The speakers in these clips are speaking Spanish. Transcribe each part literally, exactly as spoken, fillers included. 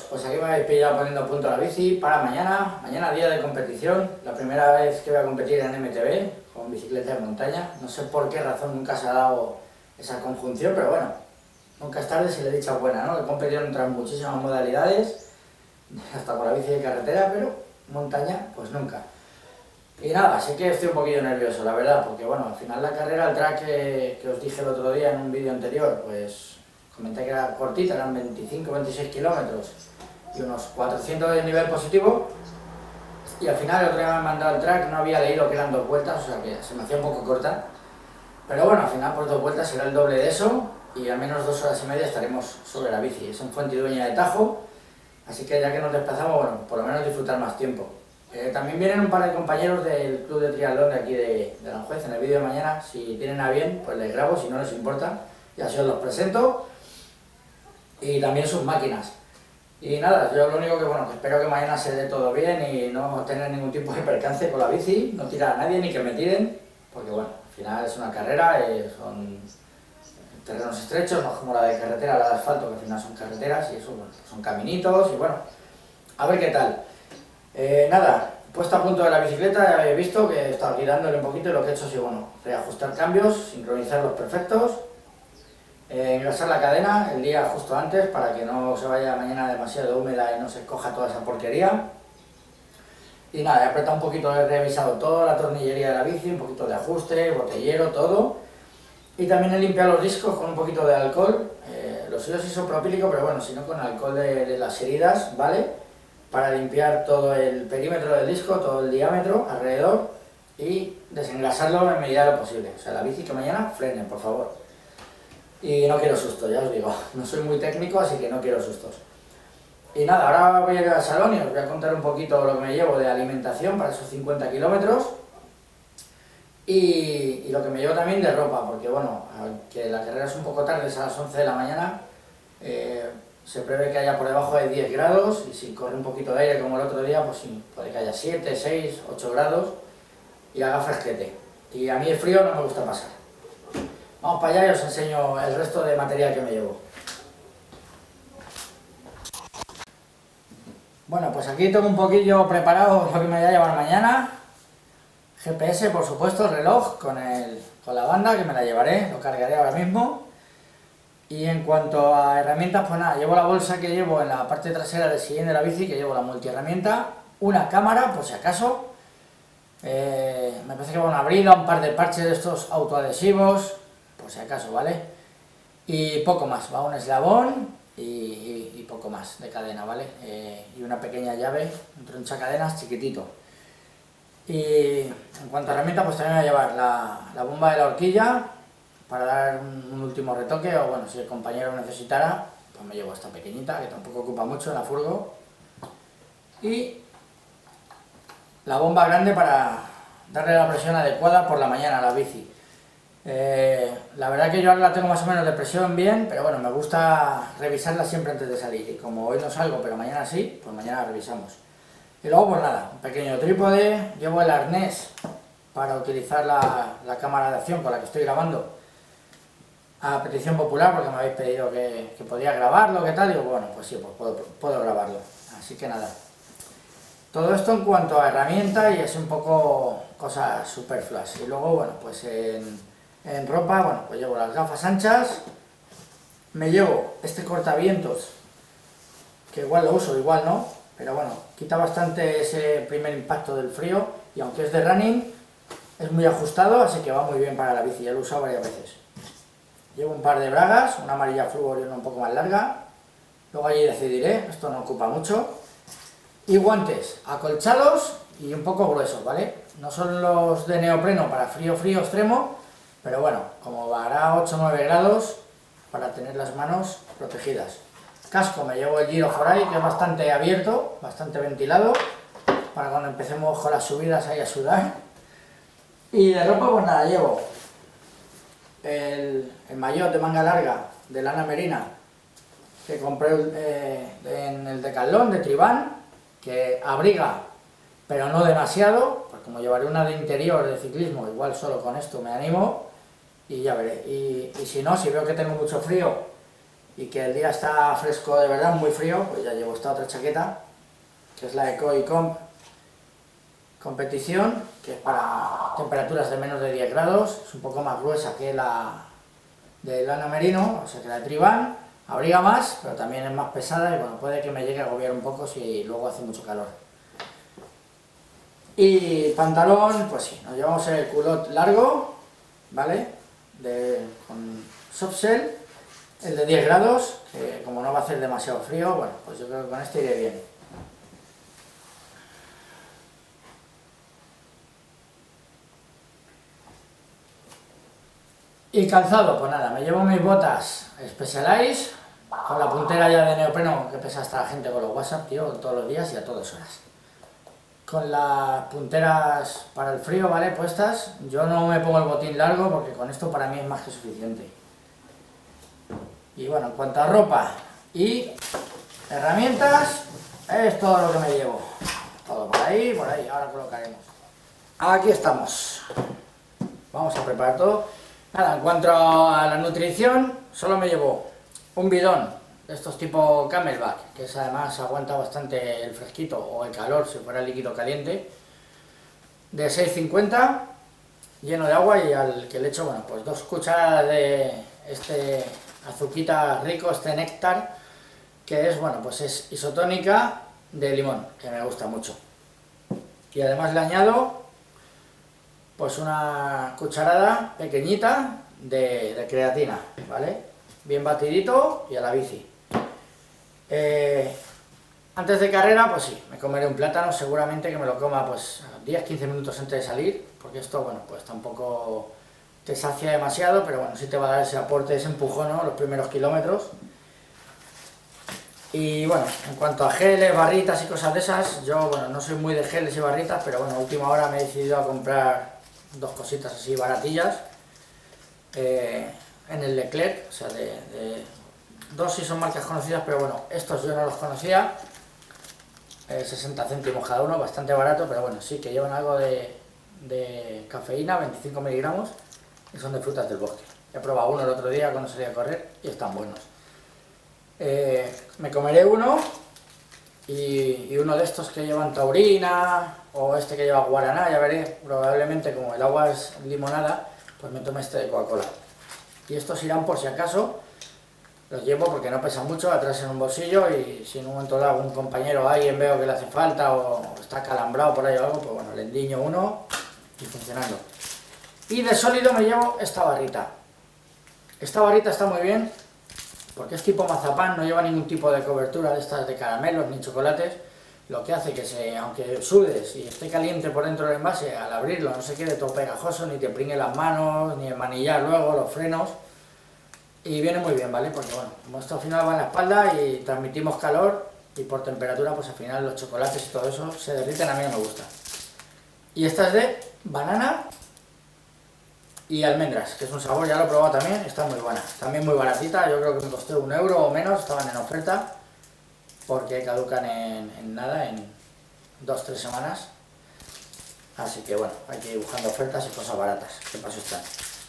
pues aquí me habéis pillado poniendo a punto la bici para mañana, mañana día de competición, la primera vez que voy a competir en M T B con bicicleta de montaña, no sé por qué razón nunca se ha dado esa conjunción, pero bueno, nunca es tarde si le he dicho buena, ¿no? He competido en otras muchísimas modalidades, hasta con la bici de carretera, pero montaña, pues nunca. Y nada, sí que estoy un poquillo nervioso, la verdad, porque bueno, al final la carrera, el track que, que os dije el otro día en un vídeo anterior, pues comenté que era cortita, eran veinticinco a veintiséis kilómetros y unos cuatrocientos de nivel positivo, y al final el otro día me han mandado el track, no había leído que eran dos vueltas, o sea que se me hacía un poco corta, pero bueno, al final por dos vueltas será el doble de eso, y al menos dos horas y media estaremos sobre la bici. Es en Fuentidueña de Tajo, así que ya que nos desplazamos, bueno, por lo menos disfrutar más tiempo. Eh, también vienen un par de compañeros del club de triatlón de aquí de, de Aranjuez. En el vídeo de mañana, si tienen a bien, pues les grabo, si no les importa, y así os los presento. Y también sus máquinas. Y nada, yo lo único que, bueno, que espero que mañana se dé todo bien y no tener ningún tipo de percance con la bici, no tirar a nadie ni que me tiren, porque bueno, al final es una carrera, eh, son terrenos estrechos, no es como la de carretera, la de asfalto, que al final son carreteras y eso, bueno, son caminitos y bueno, a ver qué tal. Eh, nada, puesta a punto de la bicicleta, ya habéis visto que he estado aquí dándole un poquito y lo que he hecho ha sido, bueno, reajustar cambios, sincronizar los perfectos, eh, engrasar la cadena el día justo antes para que no se vaya mañana demasiado húmeda y no se coja toda esa porquería. Y nada, he apretado un poquito, he revisado toda la tornillería de la bici, un poquito de ajuste, botellero, todo. Y también he limpiado los discos con un poquito de alcohol, eh, los suyos isopropílico, pero bueno, si no con alcohol de, de las heridas, ¿vale? Para limpiar todo el perímetro del disco, todo el diámetro alrededor y desengrasarlo en medida de lo posible. O sea, la bici que mañana frenen, por favor. Y no quiero sustos, ya os digo, no soy muy técnico, así que no quiero sustos. Y nada, ahora voy a ir al salón y os voy a contar un poquito lo que me llevo de alimentación para esos cincuenta kilómetros. Y, y lo que me llevo también de ropa, porque bueno, aunque la carrera es un poco tarde, es a las once de la mañana, eh, se prevé que haya por debajo de diez grados, y si corre un poquito de aire como el otro día, pues sí, puede que haya siete, seis, ocho grados y haga fresquete. Y a mí el frío no me gusta pasar. Vamos para allá y os enseño el resto de material que me llevo. Bueno, pues aquí tengo un poquillo preparado lo que me voy a llevar mañana. G P S, por supuesto, el reloj con, el, con la banda, que me la llevaré, lo cargaré ahora mismo. Y en cuanto a herramientas, pues nada, llevo la bolsa que llevo en la parte trasera del sillín de la bici, que llevo la multiherramienta, una cámara, por si acaso, eh, me parece que va una brida, un par de parches de estos autoadhesivos, por si acaso, ¿vale? Y poco más, va un eslabón y, y, y poco más de cadena, ¿vale? Eh, y una pequeña llave, un tronchacadenas chiquitito. Y en cuanto a herramientas, pues también voy a llevar la, la bomba de la horquilla, para dar un, un último retoque, o bueno, si el compañero lo necesitara, pues me llevo esta pequeñita, que tampoco ocupa mucho en la furgo, y la bomba grande para darle la presión adecuada por la mañana a la bici. Eh, la verdad que yo ahora la tengo más o menos de presión bien, pero bueno, me gusta revisarla siempre antes de salir, y como hoy no salgo, pero mañana sí, pues mañana revisamos. Y luego pues nada, un pequeño trípode, llevo el arnés para utilizar la, la cámara de acción con la que estoy grabando, a petición popular, porque me habéis pedido que, que podía grabarlo, que tal, y digo, bueno, pues sí, pues puedo, puedo grabarlo, así que nada. Todo esto en cuanto a herramienta, y es un poco cosas superfluas. Y luego, bueno, pues en, en ropa, bueno, pues llevo las gafas anchas, me llevo este cortavientos, que igual lo uso, igual no, pero bueno, quita bastante ese primer impacto del frío, y aunque es de running, es muy ajustado, así que va muy bien para la bici, ya lo he usado varias veces. Llevo un par de bragas, una amarilla flúor y una un poco más larga, luego allí decidiré, esto no ocupa mucho. Y guantes acolchados y un poco gruesos, ¿vale? No son los de neopreno para frío frío extremo, pero bueno, como hará ocho o nueve grados, para tener las manos protegidas. Casco, me llevo el Giro Foray, que es bastante abierto, bastante ventilado, para cuando empecemos con las subidas ahí a sudar. Y de ropa, pues nada, llevo el, el maillot de manga larga de lana merina, que compré eh, en el Decathlon de Tribán, que abriga, pero no demasiado, pues como llevaré una de interior de ciclismo, igual solo con esto me animo, y ya veré. Y, y si no, si veo que tengo mucho frío y que el día está fresco de verdad, muy frío, pues ya llevo esta otra chaqueta, que es la Eco y Comp Competición, que es para temperaturas de menos de diez grados, es un poco más gruesa que la de lana merino, o sea que la de Tribal, abriga más, pero también es más pesada y bueno, puede que me llegue a agobiar un poco si luego hace mucho calor. Y pantalón, pues sí, nos llevamos el culot largo, ¿vale? De, con softshell, el de diez grados, que como no va a hacer demasiado frío, bueno, pues yo creo que con este iré bien. Y calzado, pues nada, me llevo mis botas Specialized, con la puntera ya de neopreno que pesa hasta la gente con los WhatsApp, tío, todos los días y a todas horas. Con las punteras para el frío, ¿vale? Puestas, yo no me pongo el botín largo porque con esto para mí es más que suficiente. Y bueno, en cuanto a ropa y herramientas, es todo lo que me llevo. Todo por ahí, por ahí, ahora colocaremos. Aquí estamos. Vamos a preparar todo. Nada, en cuanto a la nutrición, solo me llevo un bidón de estos tipo Camelback, que es, además aguanta bastante el fresquito o el calor si fuera líquido caliente, de seis cincuenta, lleno de agua, y al que le echo, bueno, pues dos cucharadas de este azuquita rico, este néctar, que es, bueno, pues es isotónica de limón, que me gusta mucho. Y además le añado pues una cucharada pequeñita de, de creatina, ¿vale? Bien batidito y a la bici. Eh, antes de carrera, pues sí, me comeré un plátano, seguramente que me lo coma pues diez a quince minutos antes de salir, porque esto, bueno, pues tampoco te sacia demasiado, pero bueno, sí te va a dar ese aporte, ese empujón, ¿no?, los primeros kilómetros. Y bueno, en cuanto a geles, barritas y cosas de esas, yo, bueno, no soy muy de geles y barritas, pero bueno, a última hora me he decidido a comprar dos cositas así baratillas eh, en el Leclerc, o sea, de, de dos sí son marcas conocidas, pero bueno, estos yo no los conocía, eh, sesenta céntimos cada uno, bastante barato, pero bueno, sí que llevan algo de, de cafeína, veinticinco miligramos, y son de frutas del bosque. He probado uno el otro día cuando salí a correr y están buenos. Eh, me comeré uno y, y uno de estos que llevan taurina o este que lleva guaraná, ya veré, probablemente como el agua es limonada, pues me tome este de Coca-Cola. Y estos irán por si acaso, los llevo porque no pesan mucho, atrás en un bolsillo, y si en un momento dado un compañero, alguien veo que le hace falta o está calambrado por ahí o algo, pues bueno, le endiño uno y funcionando. Y de sólido me llevo esta barrita. Esta barrita está muy bien porque es tipo mazapán, no lleva ningún tipo de cobertura de estas de caramelos ni chocolates, lo que hace que se, aunque sudes y esté caliente por dentro del envase, al abrirlo no se quede todo pegajoso, ni te pringue las manos, ni el manillar luego, los frenos, y viene muy bien, ¿vale? Porque bueno, como esto al final va en la espalda y transmitimos calor, y por temperatura pues al final los chocolates y todo eso se derriten, a mí no me gusta. Y esta es de banana y almendras, que es un sabor, ya lo he probado también, está muy buena, también muy baratita, yo creo que me costó un euro o menos, estaban en oferta, porque caducan en, en nada, en dos tres semanas, así que bueno, hay que ir buscando ofertas y cosas baratas, que paso están.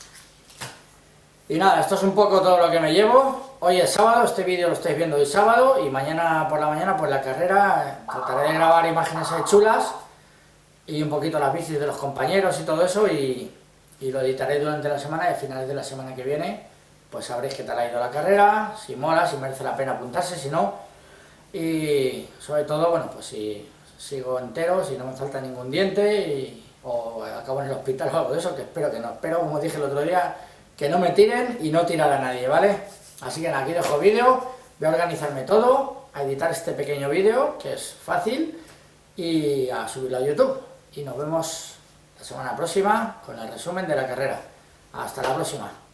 Y nada, esto es un poco todo lo que me llevo. Hoy es sábado, este vídeo lo estáis viendo hoy sábado, y mañana por la mañana pues la carrera, trataré de grabar imágenes chulas, y un poquito las bicis de los compañeros y todo eso, y, y lo editaré durante la semana, y a finales de la semana que viene pues sabréis qué tal ha ido la carrera, si mola, si merece la pena apuntarse, si no. Y sobre todo, bueno, pues si sigo entero, si no me falta ningún diente y, o acabo en el hospital o algo de eso, que espero que no. Espero, como dije el otro día, que no me tiren y no tirar a nadie, ¿vale? Así que nada, aquí dejo vídeo, voy a organizarme todo, a editar este pequeño vídeo, que es fácil, y a subirlo a YouTube. Y nos vemos la semana próxima con el resumen de la carrera. Hasta la próxima.